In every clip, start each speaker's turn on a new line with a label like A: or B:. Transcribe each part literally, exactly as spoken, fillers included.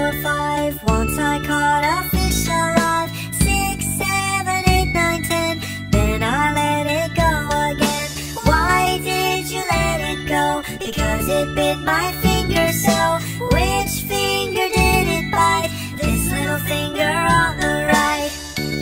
A: four, five. Once I caught a fish alive. Six, seven, eight, nine, ten. Then I let it go again. Why did you let it go? Because it bit my finger so. Which finger did it bite? This little finger on the right.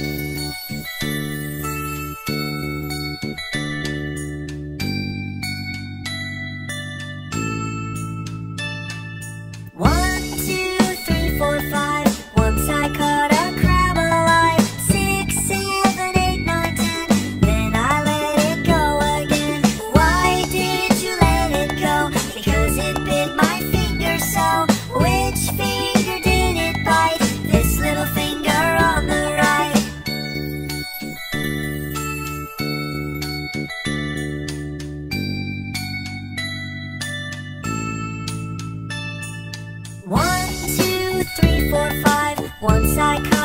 A: One, two, three, four, five. Once I caught a crab alive. Six, seven, eight, nine, ten. Then I let it go again. Why did you let it go? Because it bit my finger so. Which finger did it bite? This little finger on the right. One, two, three, four, five. Once I